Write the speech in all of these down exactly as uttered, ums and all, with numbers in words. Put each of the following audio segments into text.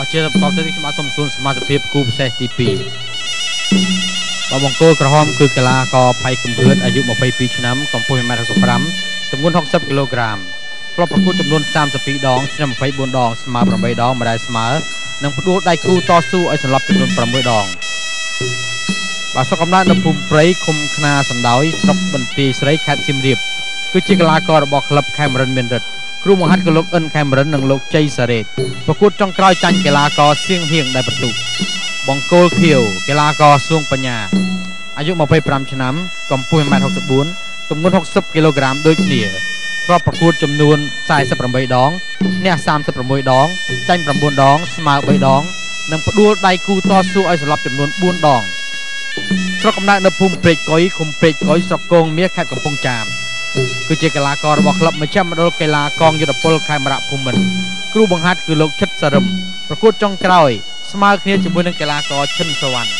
ជាបន្តទៅខ្ញុំបាទសូមជូនសមាជិកភាពគូពិសេសទីពីរបាទបង្គោលក្រហមគឺកីឡាករផៃកំភឿនអាយុម្ភៃពីរឆ្នាំកម្ពស់ một mét sáu mươi lăm ទម្ងន់หกสิบគីឡូក្រាមធ្លាប់ប្រកួតចំនួនสามสิบสองដងឆ្នាំยี่สิบสี่ដងស្មើแปดដងម្ដាយស្មើនិងផ្ដួលដៃគូតស៊ូឲ្យសន្លប់ចំនួនsáuដងបាទសុខកំណើតនៅភូមិព្រៃឃុំខ្នាសណ្ដោយស្រុកបន្ទាយស្រីខេត្តសៀមរាបគឺជាកីឡាកររបស់ក្លឹបខេមរិនមានរិទ្ធគ្រូបង្ហាត់គឺលោកអិនខេមរិននិងលោកជ័យសារ៉េតប្រកួតចុងក្រោយចាញ់កីឡាករសៀងហៀងដែលបន្ទុកបង្គោលខៀវកីឡាករសួងបញ្ញាអាយុยี่สิบห้าឆ្នាំកម្ពស់ một mét sáu mươi tư ទម្ងន់หกสิบគីឡូក្រាមដូចគ្នាធ្លាប់ប្រកួតចំនួនสี่สิบแปดដងអ្នកสามสิบหกដងចាញ់chínដងស្មើ三ដងនិងផ្ដួលដៃគូតស៊ូឲ្យសន្លប់ចំនួនbốnដងស្រុកកំណើតនៅភូមិព្រែកកុយឃុំព្រែកកុយស្រុកគងមាសខេត្តកំពង់ចាមគឺជាកីឡាកររបស់ក្លឹបមជ្ឈមណ្ឌលកីឡាកងយុទ្ធពលខេមរៈភូមិន្ទគ្រូបង្ហាត់គឺលោកឈិតសារឹមប្រកួតចុងក្រោយស្មើគ្នាជាមួយនឹងកីឡាករឈិនសវណ្ណ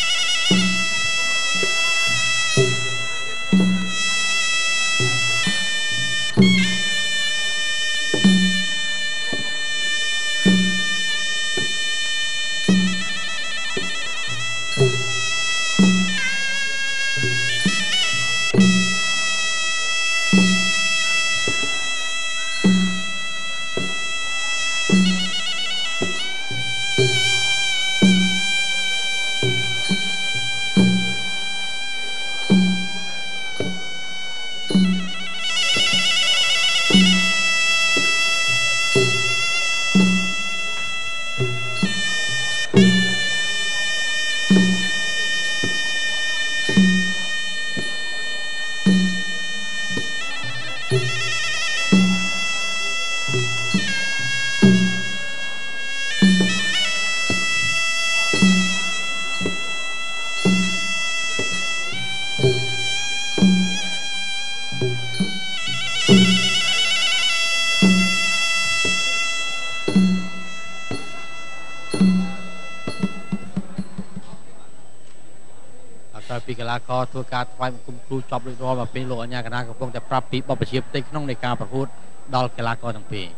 ពីកីឡាករធ្វើការថ្វាយបង្គំគ្រូចប់រួចរាល់មកពេលលោកអញ្ញាកណ្ដាលកំពុងតែប្រាប់ពីបបជាផ្ទៃក្នុងនៃការប្រកួតដល់កីឡាករទាំងពីរ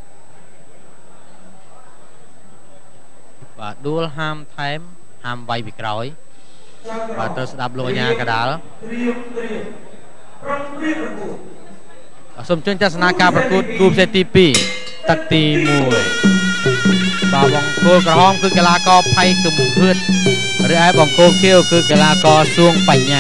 បាទដួលហាមថែមហាមវាយពីក្រោយបាទត្រូវស្ដាប់លោកអញ្ញាកណ្ដាលសូមជូនទស្សនាការប្រកួតគូពិសេសទីពីរទឹកទីមួយបាទបង្គោលក្រហមគឺកីឡាករផៃកំភឿនឬឯបង្គោលខៀវគឺកីឡាករសួងបញ្ញា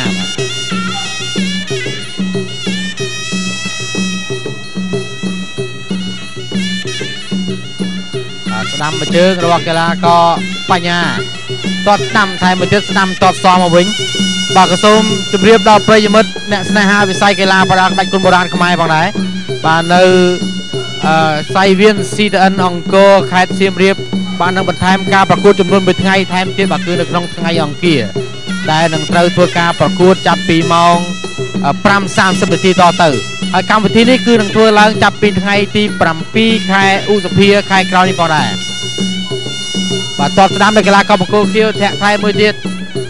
បាទស្ដាំមួយជើងរបស់កីឡាករបញ្ញាទាត់ស្ដាំថែមមួយទៀតស្ដាំទាត់សមកវិញបាទក៏សូមជម្រាបដល់ប្រិយមិត្តអ្នកស្នេហាវិស័យកីឡាប្រដាល់ក្បាច់គុនបុរាណខ្មែរផងដែរបាទនៅអឺសៃវៀន ស៊ី ទី អិន អង្គរខេត្តសៀមរាបបាននឹងបន្ថែមការប្រកួតចំនួនមួយថ្ងៃថែមទៀតបាទគឺនៅក្នុងថ្ងៃអង្គារដែលនឹងត្រូវធ្វើការប្រកួតចាប់ពីម៉ោងfive thirtyនាទីតទៅហើយកម្មវិធីនេះគឺនឹងធ្វើឡើងចាប់ពីថ្ងៃទីsevenខែឧសភាខែក្រោយនេះផងដែរបាទតបស្ដាំដល់កីឡាករបង្គោលខៀវធាក់ថែមមួយទៀត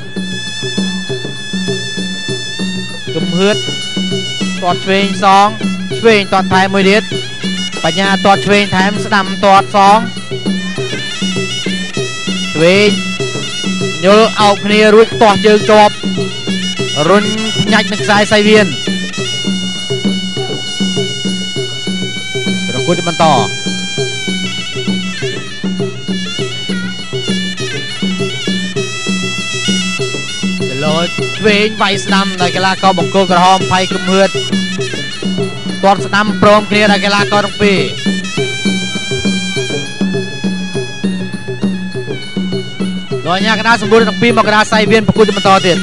កំហឿតតតឆ្វេងសងឆ្វេងតតថែមមួយទៀតបញ្ញាតតឆ្វេងថែមស្ដាំតតសងឆ្វេងញល់អោបគ្នារួចទាស់ជើងជាប់រុញផ្ញាច់នឹងខ្សែសៃវៀនប្រកួតបន្តលោឆ្វេងវាយស្ដាំដោយកីឡាករបង្គោលក្រហមផៃកំហឿតទាត់ស្ដាំព្រមគ្នាដោយកីឡាករទាំងពីរលោកអញ្ញាកណ្ដាលសម្បូរទាំងពីរមកកណ្ដាលសៃវៀនប្រកួតបន្តទៀត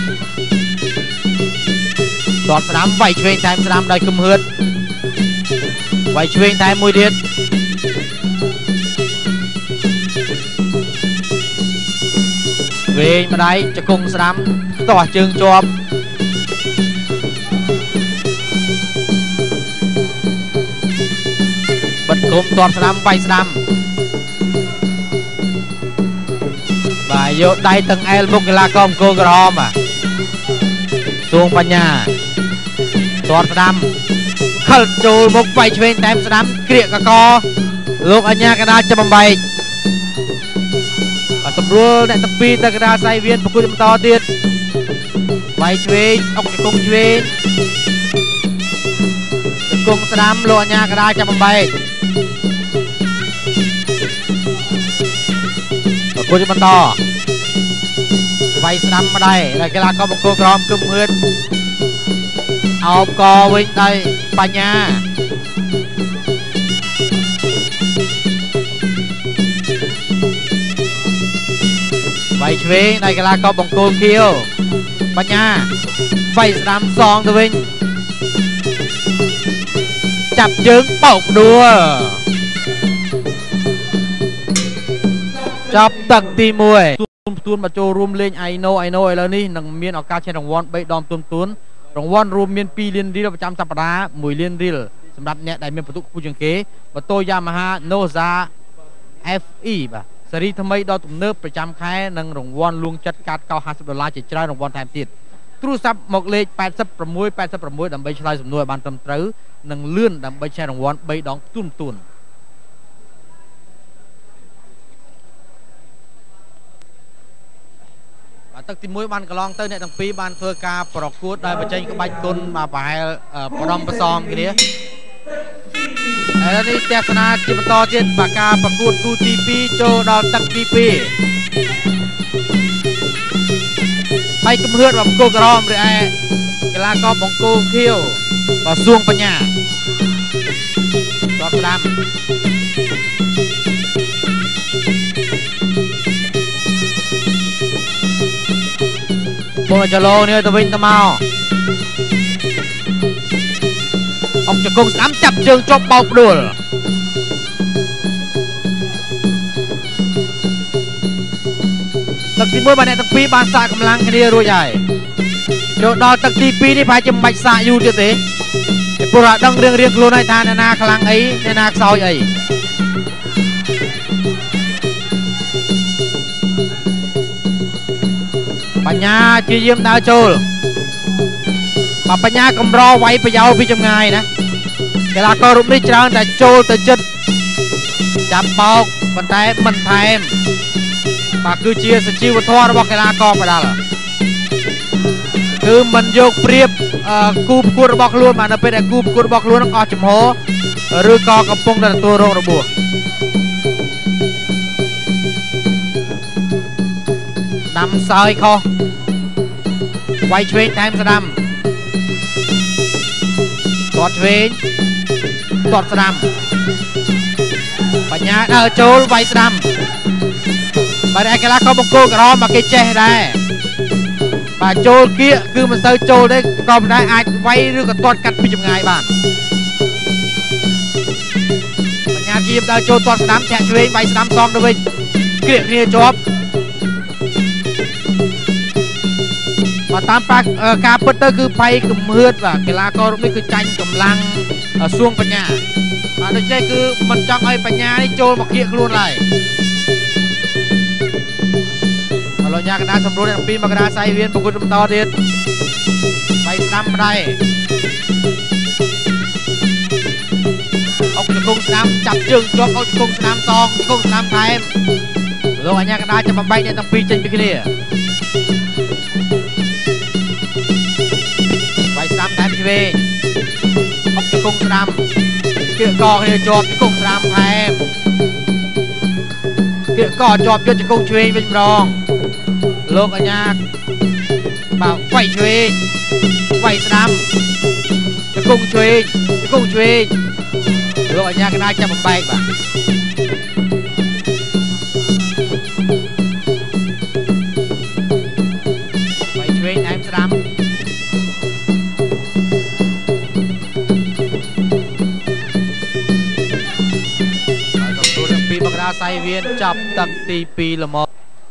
ទាត់ស្ដាំវាយឆ្វេងថែមស្ដាំដោយកំហឿតវាយឆ្វេងថែមមួយទៀតឆ្វេងម្ដាយជង្គង់ស្ដាំទាស់ជើងជាប់បិទគុំទាត់ស្ដាំវាយស្ដាំបាទយកដៃតឹងអែលមុខកីឡាករបង្គោលក្រហមបាទសួងបញ្ញាទាត់ស្ដាំខិលចូលមុខវាយឆ្វេងតែមស្ដាំក្រៀកកកលោកអញ្ញាកណ្ដាលចាប់បំបែកសម្រួលអ្នកទាំងពីរទៅកណ្ដាលខ្សែវៀនប្រគួតបន្តទៀតវាយឆ្វេងអុកជង្គង់ឆ្វេងជង្គង់ស្ដាំលោកអញ្ញាកណ្ដាលចាប់បំបែកប្រគួតបន្តវាយស្ដាំម្ដាយហើយកីឡាករបង្គោលក្រហមគឹមហឿនអោបកវិញដោយបញ្ញាវាយឆ្វេងដោយកីឡាករបង្គោលខៀវបញ្ញាវាយស្ដាំសងទៅវិញចាប់ជើងបោកដួលចាប់ទឹកទីមួយទុំទួនមកចូលរួមលេង I know I know ឥឡូវនេះនឹងមានឱកាសឈ្នះរង្វាន់បីដងទុំទួនរង្វាន់រួមមានពីរលានរៀលប្រចាំសប្តាហ៍មួយលានរៀលសម្រាប់អ្នកដែលមានពិន្ទុខ្ពស់ជាងគេម៉ូតូ Yamaha Noza เอฟ อี បាទសេរីថ្មីដល់ទំនើបប្រចាំខែនិងរង្វាន់លួងចិត្តកាត់កោห้าสิบដុល្លារជាច្រើនរង្វាន់ថែមទៀតទូរស័ព្ទមកលេខแปดหก แปดหกដើម្បីឆ្លើយសំណួរឲ្យបានត្រឹមត្រូវនិងលឿនដើម្បីឈ្នះរង្វាន់បីដងទុំទួនបាទទឹកទីមួយបានកន្លងទៅអ្នកទាំងពីរបានធ្វើការប្រកួតដោយបញ្ចេញក្បាច់គុណបាទប្រហែលបរំប្រសំគ្នាហើយនេះទស្សនាជាបន្តទៀតបាទការប្រកួតគូទីពីរចូលដល់ទឹកទីពីរហើយគំហឿនបង្គោលក្រហមឬឯកីឡាករបង្គោលខៀវបាទសួងបញ្ញាតបស្ដាំបងចលោនេះទៅវិញទៅមកអុកជង្គង់ស្ដាំចាប់ជើងជាប់បោកដួលទឹកទីមួយបាទអ្នកទាំងពីរបានសាកកម្លាំងគ្នារួចហើយចូលដល់ទឹកទីពីរនេះប្រហែលជាមិនបាច់សាកយូរទៀតទេព្រោះដឹងរៀងរៀងខ្លួនហើយថាអ្នកណាខ្លាំងអីអ្នកណាខ្សោយអីបញ្ញាជាយាមដើរចូលបើបញ្ញាកំរវាយប្រយោលពីចម្ងាយណាកីឡាកររូបនេះច្រើនតែចូលទៅចិត្តចាប់បោកប៉ុន្តែមិនថែមបាទគឺជាសជីវធម៌របស់កីឡាករបដាល់គឺមិនយកប្រៀបគូប្រកួតរបស់ខ្លួនបាទនៅពេលដែលគូប្រកួតរបស់ខ្លួននឹងអស់ចំហឬក៏កំពុងតែទទួលរងរបួសដាំសើយខុសវាយឆ្វេងថែមស្ដាំទាត់ឆ្វេងទាត់ស្ដាំបញ្ញាដើរចូលវាយស្ដាំបាទឯកីឡាករបង្គោលក្រហមមកគេចេះដែរបាទចូលគៀកគឺមិនសូវចូលទេក៏ប៉ុន្តែអាចវាយឬក៏ទាត់កាត់ពីចម្ងាយបានបញ្ញាជាដើរចូលទាត់ស្ដាំធាក់ឆ្វេងវាយស្ដាំសងទៅវិញគ្រាកគ្នាជាប់បាទតាមប៉ាការពិតទៅគឺបៃគំហឿនបាទកីឡាកររូបនេះគឺចាញ់កម្លាំងសួងបញ្ញាបាទដូច្នេះគឺមិនចង់ឲ្យបញ្ញានេះចូលមកគៀកខ្លួនឡើយមកលោកញ៉ាកណ្ដាលសម្រួលទាំងពីរមកកណ្ដាលសៃវៀនប្រគួតបន្តទៀតបៃស្ដាំម្ដាយអុកជង្គង់ស្ដាំចាប់ជើងជាប់អុកជង្គង់ស្ដាំសងជង្គង់ស្ដាំថែមលោកអញ្ញាកណ្ដាលចាប់បំបែកអ្នកទាំងពីរចេញពីគ្នាស្ដាំថែមឆ្វេងអុកជង្គង់ស្ដាំគៀកកគ្នាជាប់ជង្គង់ស្ដាំថែមគៀកកជាប់យកជង្គង់ឆ្វេងវិញម្ដងលោកអញ្ញាបាទវាយឆ្វេងវាយស្ដាំជង្គង់ឆ្វេងជង្គង់ឆ្វេងលោកអញ្ញាកណ្ដាលចាប់បំបែកបាទវាយឆ្វេងថែមស្ដាំសៃវៀនចាប់ទឹកទីពីរល្មម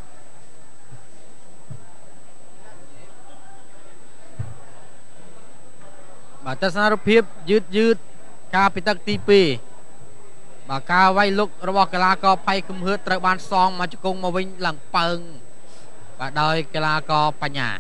បាទទស្សនវិជ្ជាយឺតយឺតការពីទឹកទីពីរបាទការវាយលុករបស់កីឡាករផៃគំហឿនត្រូវបានសងមកជង្គង់មកវិញឡើងប៉ើងបាទដោយកីឡាករបញ្ញា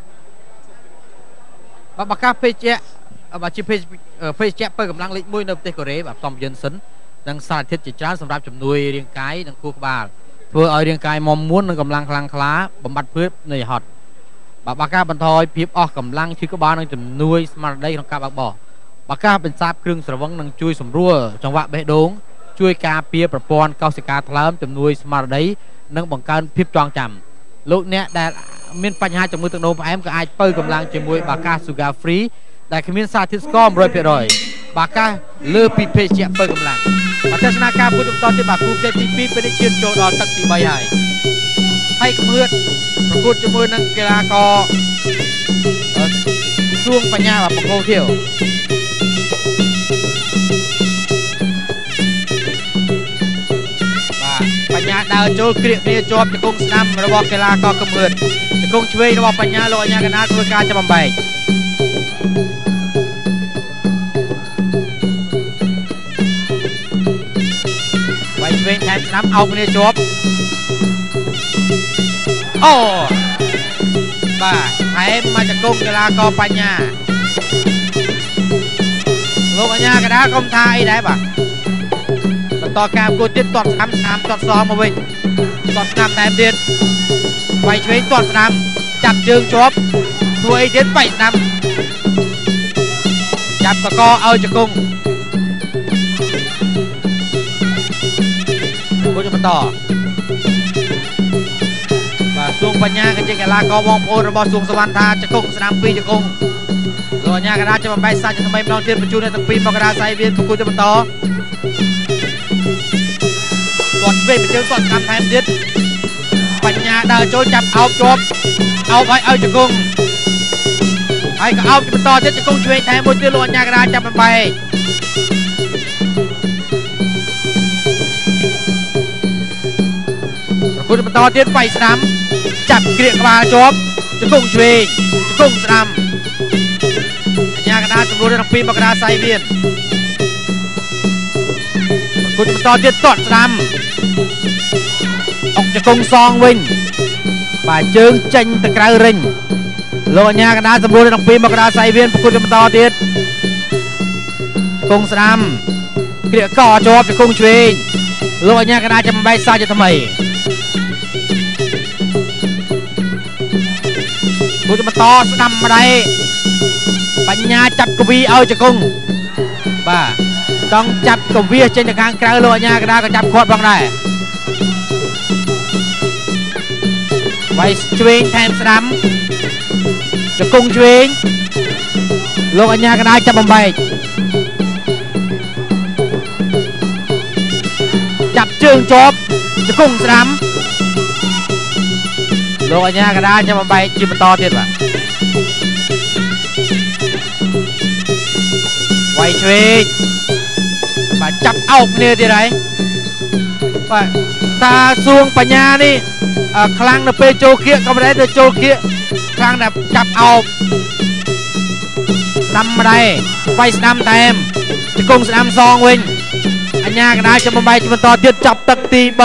បាទបកាភេជ្ជៈបាទជាភេជ្ជភេជ្ជៈបើកម្លាំងលេខមួយនៅប្រទេសកូរ៉េបាទសំយិនសិននិងសារធាតុជាច្រើនសម្រាប់ជំនួយរាងកាយនិងខួរក្បាលធ្វើឲ្យរាងកាយមមួននិងកម្លាំងខ្លាំងក្លាបំបត្តិព្រឿនៃហត់បាទបាកាបន្ថយភាពអស់កម្លាំងឈឺក្បាលនិងជំនួយស្មារតីក្នុងការបើកបោះបាកាបន្សាបគ្រឿងស្រវឹងនិងជួយសម្រួលចង្វាក់បេះដូងជួយការពារប្រព័ន្ធកោសិកាថ្លើមជំនួយស្មារតីនិងបង្កើនភាពចងចាំលោកអ្នកដែលមានបញ្ហាជំងឺទឹកនោមផ្អែមក៏អាចបើកម្លាំងជាមួយបាកា Sugar Free ដែលគ្មានសារធាតុស្ករ một trăm phần trăm បាកាលើពីភេសជ្ជៈបើកម្លាំងអទស្សនការពុទ្ធបន្តទៀតបាទគូផ្សេងទីពីរពេលនេះឈានចូលដល់ទឹកទី3ហើយហើយកំហឿតប្រកួតជាមួយនឹងកីឡាករសួងបញ្ញាបាទបង្គោលធាវបាទបញ្ញាដើរចូលគ្រាកគ្នាជាប់ជង្គង់ស្ដាំរបស់កីឡាករកំហឿតជង្គង់ឆ្វេងរបស់បញ្ញាលោកអញ្ញាកណ្ដាលធ្វើការចាប់បំបែកឆ្វេងថែមស្ដាំអោបគ្នាជាប់អូបាទថែមមកជង្គង់កីឡាករបញ្ញាលោកអញ្ញាកណ្ដាលកុំថាអីដែរបាទបន្តការប្រកួតទៀតទាត់ស្ដាំស្ដាំទាត់សងមកវិញទាត់ស្ដាំថែមទៀតវាយឆ្វេងទាត់ស្ដាំចាប់ជើងជាប់ធ្វើអីទៀតវាយស្ដាំចាប់កកឲ្យជង្គង់គូចបន្តបាទសួងបញ្ញាគឺជាកីឡាករបងប្អូនរបស់សួងសវណ្ណថាជង្គង់ស្ដាំពីរជង្គង់លោកអញ្ញាកណ្ដាលចាំបំបែកសាច់ថ្មីម្ដងទៀតបញ្ជូននៅទាំងពីរមកកណ្ដាលសៃវៀនប្រគួតទៅបន្តគាត់វិញបញ្ជើញគាត់ស្ដាំថែមទៀតបញ្ញាដើរចូលចាប់អោបជាប់អោបឲ្យឲ្យជង្គង់ហើយក៏អោបបន្តទៀតជង្គង់ឆ្វេងថែមមួយទៀតលោកអញ្ញាកណ្ដាលចាំបំបែកគូបន្តទៀតវាយស្ដាំចាប់គ្រាកក្បាលជាប់ជង្គង់ឆ្វេងជង្គង់ស្ដាំអញ្ញាកណ្ដាលសម្រួលទាំងពីរមកកណ្ដាលសៃវៀនគូបន្តទៀតទាត់ស្ដាំអុកជង្គង់សងវិញបាទជើងចេញទៅក្រៅរិញលោកអញ្ញាកណ្ដាលសម្រួលទាំងពីរមកកណ្ដាលសៃវៀនគូបន្តទៀតជង្គង់ស្ដាំគ្រាកកជាប់ជង្គង់ឆ្វេងលោកអញ្ញាកណ្ដាលចាំបំបែកសាច់ថ្មីគូបន្តស្ដាំម្ដាយបញ្ញាចាប់កវីឲ្យជង្គង់បាទចង់ចាប់កវីចេញទៅខាងក្រៅលោកអញ្ញាកណ្ដាលក៏ចាប់គាត់ផងដែរវាយឆ្វេងថែមស្ដាំជង្គង់ឆ្វេងលោកអញ្ញាកណ្ដាលចាប់បំបែកចាប់ជើងជាប់ជង្គង់ស្ដាំលោកអញ្ញាកណ្ដាលចាំបំបែកជាបន្តទៀតបាទវាយឆ្វេងបាទចាប់អោបគ្នាទៀតហើយបាទតាសួងបញ្ញានេះខ្លាំងនៅពេលចូលគៀកក៏មិនដែរទៅចូលគៀកខ្លាំងតែចាប់អោបស្ដាំម្ដាយវាយស្ដាំថែមជង្គង់ស្ដាំសងវិញអញ្ញាកណ្ដាលចាំបំបែកជាបន្តទៀតចាប់ទឹកទី3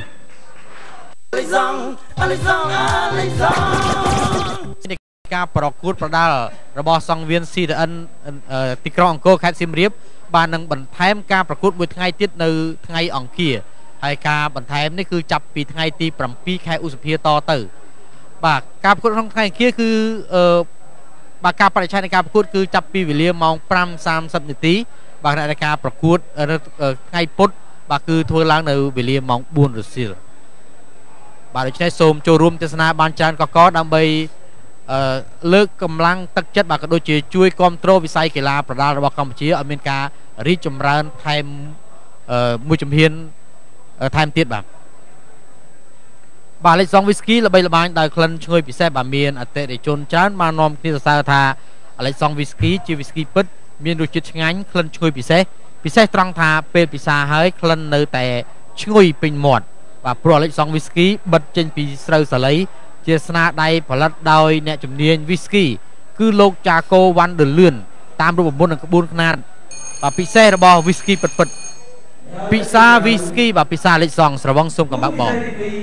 ការប្រកួតប្រដាល់របស់សង្វៀន ซี ที เอ็น ទីក្រុងអង្គរខេត្តសៀមរាបបាននឹងបន្ថែមការប្រកួតមួយថ្ងៃទៀតនៅថ្ងៃអង្គារហើយការបន្ថែមនេះគឺចាប់ពីថ្ងៃទី7ខែឧសភាតទៅបាទការប្រកួតក្នុងថ្ងៃអង្គារគឺអឺបាទការបរិច្ឆេទនៃការប្រកួតគឺចាប់ពីវេលាម៉ោង 5:សាមសិប នាទីបាទនៅការប្រកួតថ្ងៃពុធបាទគឺធ្វើឡើងនៅវេលាម៉ោង 4 រសៀលបាទដូច្នេះសូមចូលរួមទស្សនាបានច្រើនកកដើម្បីអឺលើកកម្លាំងទឹកចិត្តបាទក៏ដូចជាជួយគ្រប់គ្រងវិស័យកីឡាប្រដាល់របស់កម្ពុជាឲ្យមានការរីកចម្រើនថែមអឺមួយជំហានថែមទៀតបាទបាទលេខសងវីស្គីល្បីល្បាញដោយក្លិនឈ្ងុយពិសេសបាទមានអតិថិជនច្រើនបាននាំគ្នាសរសើរថាលេខសងវីស្គីជាវីស្គីពិតមានរសជាតិឆ្ងាញ់ក្លិនឈ្ងុយពិសេសពិសេសត្រង់ថាពេលពិសាហើយក្លិននៅតែឈ្ងុយពេញមាត់បាទព្រោះលេខសងវីស្គីបិទចេញពីស្រូវសាលីជាស្នាដៃផលិតដោយអ្នកជំនាញវីស្គីគឺលោកចាកូវ៉ាន់ដឺលឿនតាមរូបមន្តនិងក្បួនខ្នាតបាទពិសេសរបស់វីស្គីពិតពិតពិសាវីស្គីបាទពិសាលេខសងស្រវឹងសុំកំបាក់បង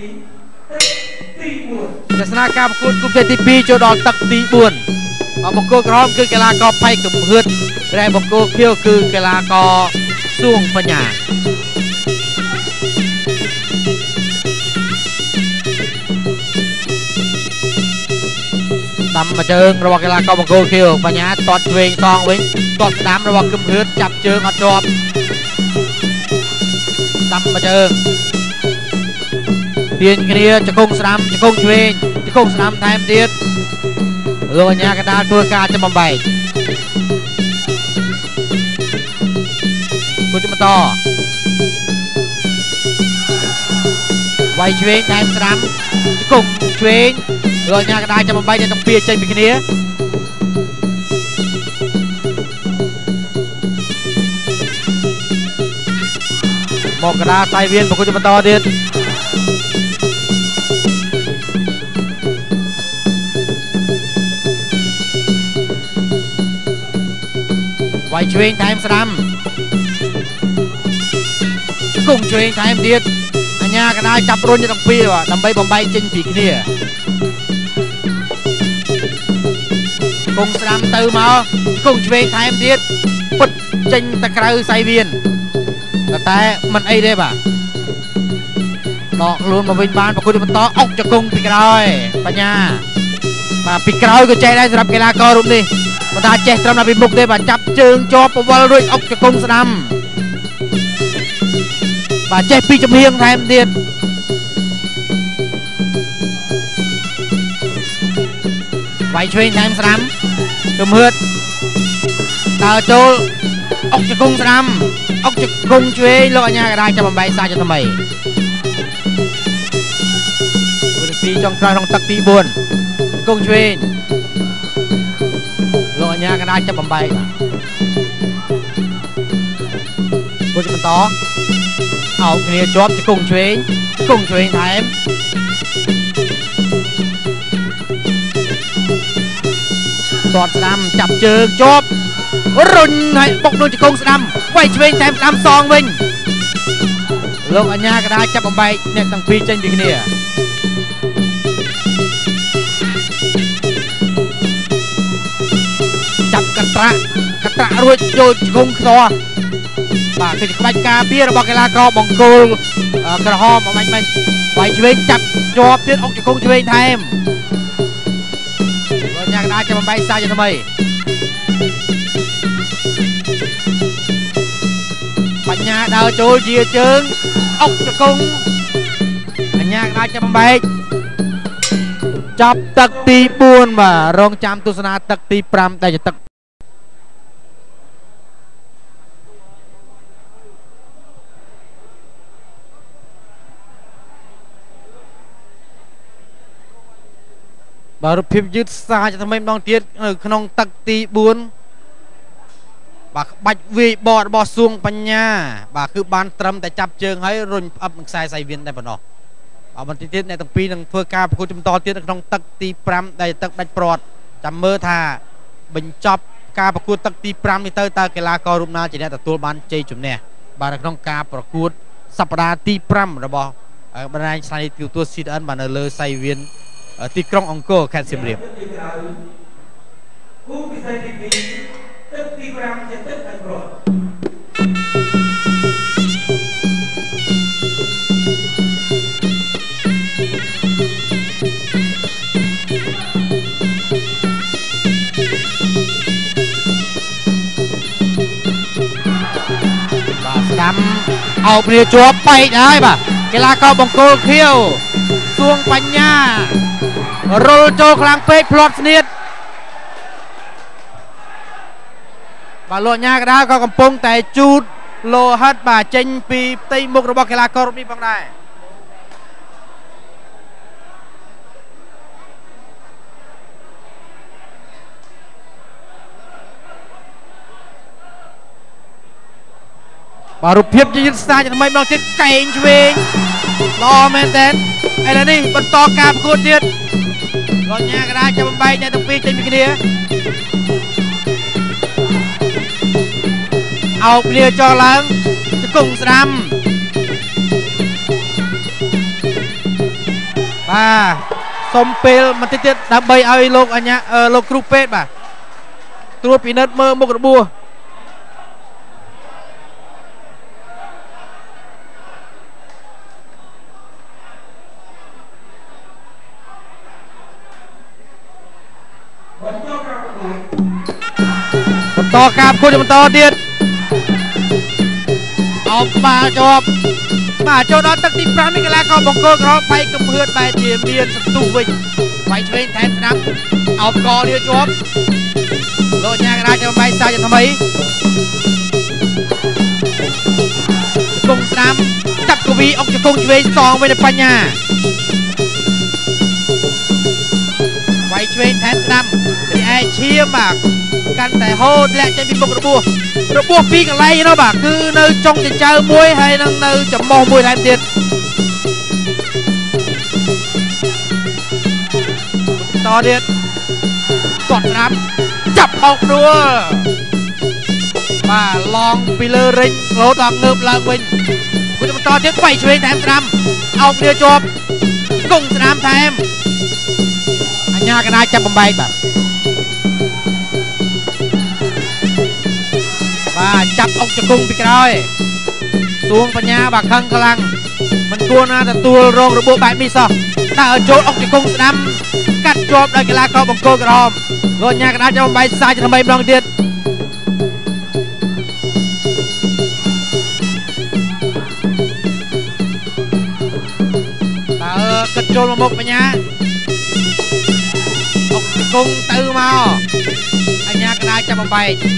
ទស្សនាការប្រកួតគូផ្ទៃទី2ចូលដល់ទឹកទី4បាទបង្គោលក្រហមគឺកីឡាករផៃកំហឿតតែបង្គោលខៀវគឺកីឡាករសួងបញ្ញាដាំមកជើងរបស់កីឡាករបង្គោលខៀវបញ្ញាតតឆ្វេងសងវិញតតស្ដាំរបស់គឹមហឿនចាប់ជើងអត់ជាប់ដាំមកជើងទាញគ្នាចង្គង់ស្ដាំចង្គង់ឆ្វេងចង្គង់ស្ដាំថែមទៀតលោកអញ្ញាកណ្ដាលធ្វើការចំបំបែកគូជំបន្តវាយឆ្វេងថែមស្ដាំចង្គង់ឆ្វេងលោកអញ្ញាកណ្ដាលចំបំបែកទាំងពីរចេញពីគ្នាមកកណ្ដាលសៃវៀនប្រគល់បន្តទៀតវាយឆ្វេងថែមស្ដាំគង់ឆ្វេងថែមទៀតអញ្ញាកណ្ដាលចាប់រុញទាំងពីរដើម្បីបំបែកចេញពីគ្នាគង់ស្ដាំទៅមកគង់ឆ្វេងថែមទៀតពុតចេញទៅក្រៅសៃវៀនតែមិនអីទេបាទដកខ្លួនមកវិញបានប្រគល់បន្តអុកចង្គង់ពីក្រោយបញ្ញាបាទពីក្រោយក៏ចេះដែរសម្រាប់កីឡាកររូបនេះមិនថាចេះត្រឹមតែពីមុខទេបាទចាប់ជើងជាប់ពវល់រួចអុកចង្គង់ស្ដាំបាទចេះពីចំហៀងថែមទៀតវាយឆ្វេងថែមស្ដាំគំហឿនដើរចូលអុកចង្គង់ស្ដាំអុកចង្គង់ឆ្វេងលោកអញ្ញាកណ្ដាលចាប់បំបែកសាជាថ្មីវិធីចុងក្រោយក្នុងទឹកទីបួនគង់ឆ្វេងលោកអញ្ញាកណ្ដាលចាប់បំបែកគូបន្តអោបគ្នាជាប់ជង្គង់ឆ្វេងជង្គង់ឆ្វេងថែមតតស្ដាំចាប់ជើងជាប់រុញហើយបុកដូចជង្គង់ស្ដាំវាយឆ្វេងថែមស្ដាំសងវិញលោកអញ្ញាកណ្ដាលចាប់បំបែកអ្នកទាំងពីរចេញពីគ្នាចាប់កត្រាក់កត្រាក់រួចយកជង្គង់ខ្ទាស់បាទគឺក្បាច់ការពាររបស់កីឡាករបង្គោលក្រហមអមាញ់មិញវាយឆ្វេងចាប់ជាប់ទៀតអុកជង្គង់ឆ្វេងថែមលោកអញ្ញាកណ្ដាលចាប់បំបែកសាជាថ្មីបញ្ញាដើរចូលជាជើងអុកជង្គង់អញ្ញាកណ្ដាលចាប់បំបែកចាប់ទឹកទីបួនបាទរងចាំទស្សនាទឹកទីប្រាំដែលជាទឹកបាទរូបភាពយឺតសាជាថ្មីម្ដងទៀតនៅក្នុងទឹកទីបួនបាទក្បាច់វាយបតរបស់សួងបញ្ញាបាទគឺបានត្រឹមតែចាប់ជើងហើយរុញផ្អឹបនឹងខ្សែសៃវៀនតែប៉ុណ្ណោះបាទបន្តិចទៀតអ្នកទាំងពីរនឹងធ្វើការប្រកួតបន្តទៀតនៅក្នុងទឹកទីប្រាំដែលទឹកដាច់ព្រាត់ចាំមើលថាបញ្ចប់ការប្រកួតទឹកទីប្រាំនេះទៅតើកីឡាកររូបណាជាអ្នកទទួលបានជ័យជំនះបាទនៅក្នុងការប្រកួតសប្តាហ៍ទីប្រាំរបស់បណ្ដាញស្ថានីយទូរទស្សន៍ C N បាទនៅលើសៃវៀនទីក្រុងអង្គរខេត្តសៀមរាបគូពិសេសទីពីរទឹកទីប្រាំជាទឹកដាច់ព្រាត់បាទស្ដាំអោបគ្នាជាប់បែកហើយបាទកីឡាករបង្គោលខៀវសួងបញ្ញារុលចូលខ្លាំងពេកផ្្លាត់ស្នៀតបាទលោកអញ្ញាកណ្ដាលក៏កំពុងតែជូតលោហិតបាទចេញពីផ្ទៃមុខរបស់កីឡាកររូបនេះផងដែរបាទរូបភាពយឺតស្ដាច់ថ្មីម្ដងទៀតកែងឆ្វេងល្អមែនតើឥឡូវនេះបន្តការប្រកួតទៀតលោកអញ្ញាកណ្ដាលចាប់បំបែកអ្នកទាំងពីរចេញពីគ្នាអោបគ្នាចោលឡើងជង្គង់ស្ដាំបាទសុំពេលបន្តិចទៀតដើម្បីឲ្យលោកអញ្ញាលោកគ្រូពេទ្យបាទត្រួតពិនិត្យមើលមុខរបួសต่อการพูดมันต่อเดียดเอามาจบมาโจดอนตั้งที่พระมิกลาก็บงโกกรอบไปกับเพื่อนไปเดียเมียนสตูวิไปช่วยแทนสนามเอากอเดียวจบโลดยากราจะไปซาจะทำไมกงสนามจับกวีออกจากกงช่วยสองไว้ในปัญญาไปช่วยแทนสนามที่ไอเชียมากกันแต่โหดและจะมีบกระบัวระบัวปีกันไรเนาะบ่าคือเนื้อจงจะเจอมวยให้นั่งเนื้อจะมองมวยแทนเด็ดต่อเด็ดกดน้ำจับออกดัวมาลองไปเลยริงโหตองเงือบลางวินคุณจะมาต่อเด็ดไปช่วยแทนสนามเอาเดียวจบกุ้งสนามแทนอันยากันได้จับบอมใบแบบมาจับออกจากกุ้งไปกระอยสวงปัญญาบักขังกำลังมันตัวน่าจะตัวรองระบบแบบมีซอถ้าเอาโจดออกจากกุ้งสนามกัดจบได้กีฬากอล์ฟบังโกกระหอมโดนยากันได้จับบอมใบสายจะทำใบบลองเด็ดเออกระโจนมาหมกปัญญาออกจากกุ้งตื้อมาอันยากันได้จับบอมใบ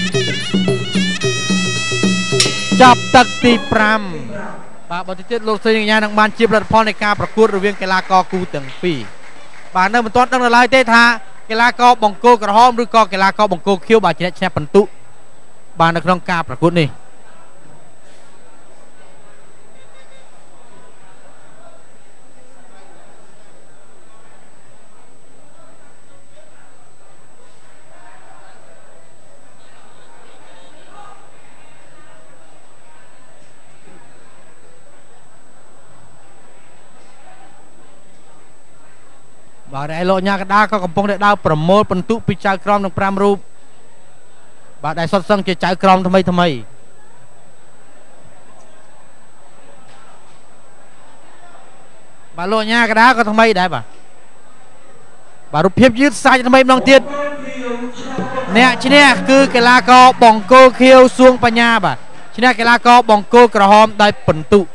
จับตักตีพรำบาบอลที่เจ็ดโลกเสียงยานังบานจีบรัดพอในการประกวดระเวียงกีฬากอกูตึงปีบานเนอร์มันต้นตั้งแต่ลายเตธากีฬากอบงโกกระห้อมหรือกอกีฬากอบงโกเขียวบาดเจ็บแช่ปันตุบานในครองการประกวดนี่บาดไอโลญากระดาก็กำปงได้ดาวประโมทปันตุปิจารกรอมหนึ่งพรามรูปบาดไอสดสังเกตใจกรอมทำไมทำไมบาโลญากระดาก็ทำไมได้บ่บารูปเพียบยืดสายทำไมลองเตียนเนี่ยชเนี่ยคือกีฬากอบองโกเคียวซวงปัญญาบ่ชเนี่ยกีฬากอบองโกกระหอมได้ปันตุ